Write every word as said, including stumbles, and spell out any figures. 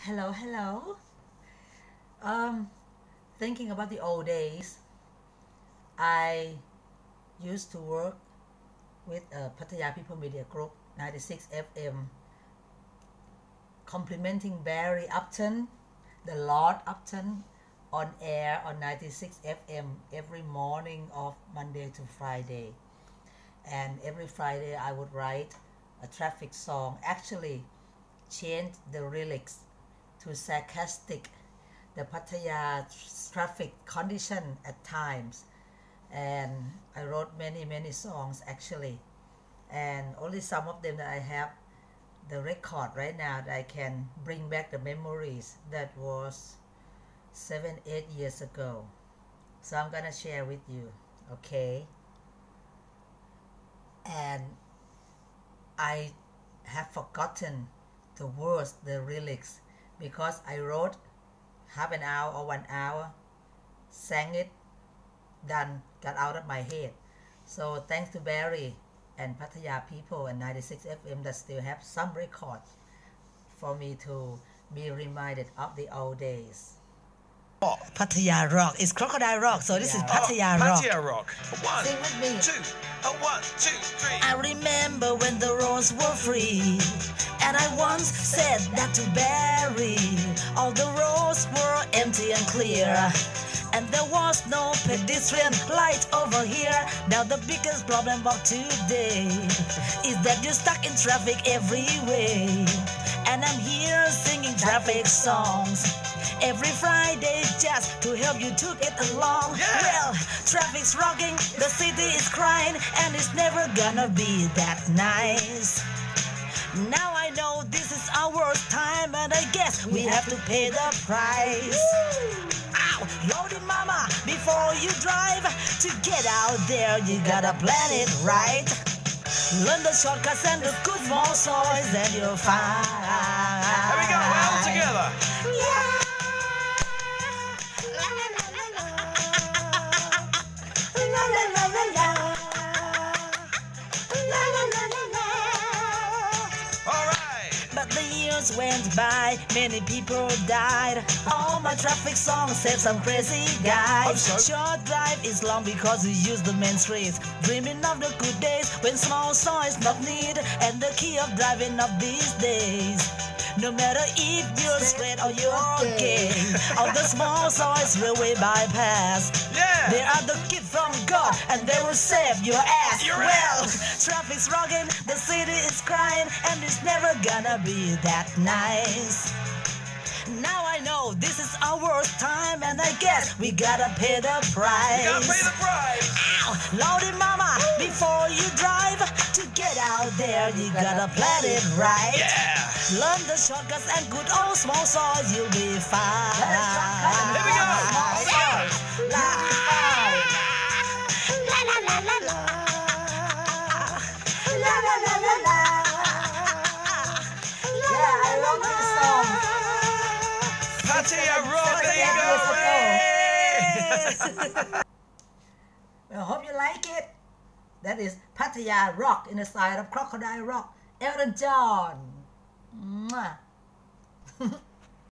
Hello, hello. Um, thinking about the old days, I used to work with uh, Pattaya People Media Group ninety-six F M, complimenting Barry Upton, the Lord Upton, on air on ninety-six F M every morning of Monday to Friday. And every Friday I would write a traffic song, actually change the lyrics to Sarcastic, the Pattaya traffic condition at times. And I wrote many many songs actually, and only some of them that I have the record right now that I can bring back the memories. That was seven eight years ago, so I'm gonna share with you, okay? And I have forgotten the words, the lyrics, because I wrote half an hour or one hour, sang it, done, got out of my head. So thanks to Barry and Pattaya People and ninety-six F M that still have some records for me to be reminded of the old days. Oh, Pattaya Rock. It's Crocodile Rock, so this is Pattaya oh, Rock. Pattaya Rock. One, Sing with me. two, oh, one, two, three. I remember when the roads were free, and I once said that to Barry. All the roads were empty and clear, and there was no pedestrian light over here. Now the biggest problem of today is that you're stuck in traffic every way, and I'm here singing traffic songs every Friday just to help you to get along. Yeah. Well, traffic's rocking, the city is crying, and it's never gonna be that nice. Now I know this is our worst time, and I guess we have to pay the price. Ow, loaded mama, before you drive, to get out there you gotta plan it right. Learn the shortcuts and the good small soils, and you'll find. There we go, we're all together. Yeah. But the years went by, many people died. All my traffic songs have some crazy guys. Short drive is long because we use the main streets, dreaming of the good days when small saw is not needed, and the key of driving of these days. No matter if you're straight or you're gay, all the small saw is railway bypass. Yeah. They are the gift from God, and they will save your ass. Your well, ass. traffic's rocking, the city is crying, and it's never gonna be that nice. Now I know this is our worst time, and I guess we gotta pay the price. You gotta pay the price. Ow, loaded mama, before you drive, to get out there you gotta plan it right. Yeah. Learn the shortcuts and good old small saws, you'll be fine. Here we go. Small saws. La la la la la la. La la la la la. Yeah, I love this song. Pattaya Rock, there you go. Hey. Well, hope you like it. That is Pattaya Rock in the style of Crocodile Rock. Elton John. Mwah.